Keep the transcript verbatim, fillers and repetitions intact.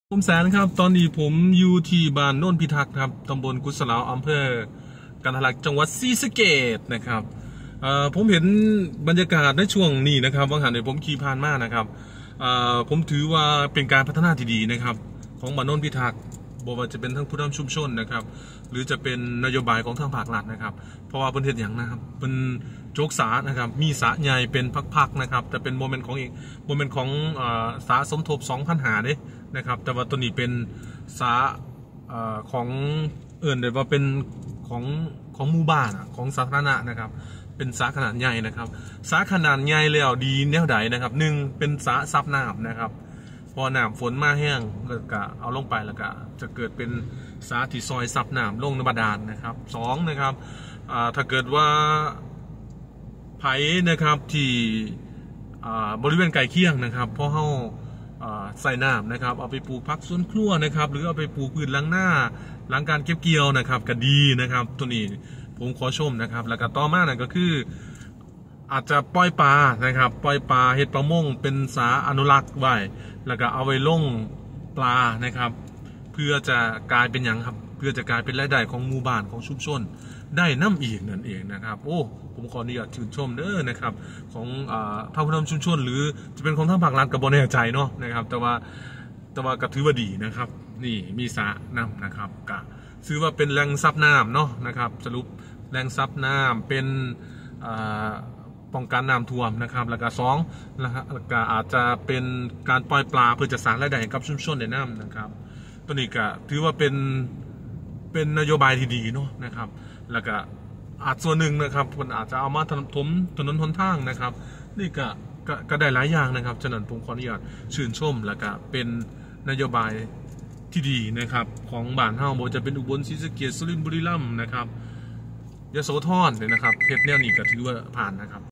ผมแสนครับตอนนี้ผมอยู่ที่บ้านโน่นพิทักษ์ครับตำบลกุศลาอำเภอกันทะลักจังหวัดศรีสะเกษนะครับผมเห็นบรรยากาศในช่วงนี้นะครับบางหันเนี่ยผมขี่ผ่านมานะครับผมถือว่าเป็นการพัฒนาที่ดีนะครับของบ้านโน่นพิทักษ์บอกว่าจะเป็นทั้งผู้นำชุมชนนะครับหรือจะเป็นนโยบายของทางภาครัฐนะครับเพราะว่าเป็นเหตุอย่างนะครับเป็นโจกสานะครับมีสาใหญ่เป็นพักๆนะครับแต่เป็นโมเมนต์ของอีกโมเมนต์ของสาสมทบสองพันหาเนี่ยนะครับแต่ว่าตัวนี้เป็นสาของเอื่นเลยว่าเป็นของของหมู่บ้านของสาธารณะนะครับเป็นสาขนาดใหญ่นะครับสาขนาดใหญ่แล้วดีแนวใดนะครับหนึ่งเป็นสาซับน้ำนะครับพอน้ำฝนมาแห้งแล้วก็เอาลงไปแล้วก็จะเกิดเป็นสาที่ซอยซับน้ำลงในบาดาลนะครับสองนะครับถ้าเกิดว่าไผ่นะครับที่บริเวณไก่เคียงนะครับเพราะเขาใส่น้ำนะครับเอาไปปลูกพักสวนครัวนะครับหรือเอาไปปลูกพืชล้างหน้าล้างการเก็บเกี่ยวนะครับก็ดีนะครับตัวนี้ผมขอชมนะครับแล้วก็ต่อมานั่นก็คืออาจจะปล่อยปลานะครับปล่อยปลาเห็ดประมงเป็นสาอนุรักษ์ไว้แล้วก็เอาไว้ลงปลานะครับเพื่อจะกลายเป็นอย่างครับเพื่อจะกลายเป็นรายได้ของหมู่บ้านของชุมชนได้น้ำอีกนั่นเองนะครับโอ้ผมขออนุญาตชื่นชมเด้อนะครับของท่านผู้นำชุมชนหรือจะเป็นของท่านภาครัฐกับบริหารใจเนาะนะครับแต่ว่าแต่ว่าก็ถือว่าดีนะครับนี่มีสระน้ำนะครับก็ซื้อว่าเป็นแหล่งซับน้ำเนาะนะครับสรุปแหล่งซับน้ำเป็นป้องกันน้ำท่วมนะครับแล้วก็สองนะครับก็อาจจะเป็นการปล่อยปลาเพื่อจะสร้างรายได้ให้กับชุมชนในน้ำนะครับตัวนี้ก็ถือว่าเป็นเป็นนโยบายที่ดีเนาะนะครับแล้วก็อาจส่วนหนึ่งนะครับมันอาจจะเอามาถมถนนหนทางนะครับนี่ก็ก็ได้หลายอย่างนะครับฉะนั้นผมขออนุญาตชื่นชมแล้วก็เป็นนโยบายที่ดีนะครับของบ้านเฮาบ่จะเป็นอุบลศรีสะเกษสุรินทร์บุรีรัมย์นะครับยโสธรเนี่ยนะครับเพชรแนวนี้ก็ถือว่าผ่านนะครับ